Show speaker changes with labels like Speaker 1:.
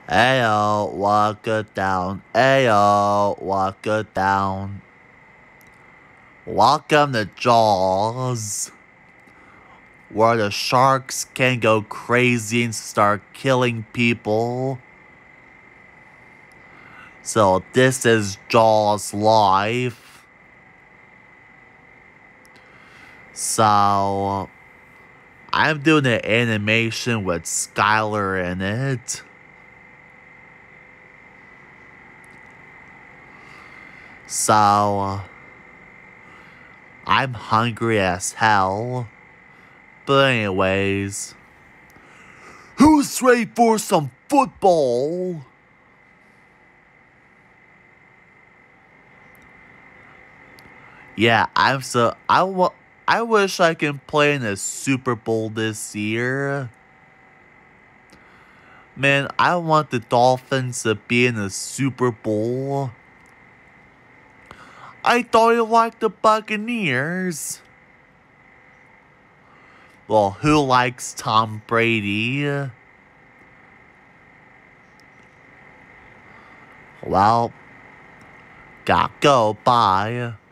Speaker 1: Ayo, walk it down. Ayo, walk it down. Welcome to Jaws, where the sharks can go crazy and start killing people. So this is Jaws Life. So I'm doing an animation with Skylar in it. So I'm hungry as hell. But anyways, who's ready for some football? Yeah, I wish I can play in the Super Bowl this year. Man, I want the Dolphins to be in the Super Bowl. I thought you liked the Buccaneers. Well, who likes Tom Brady? Well, gotta go, bye.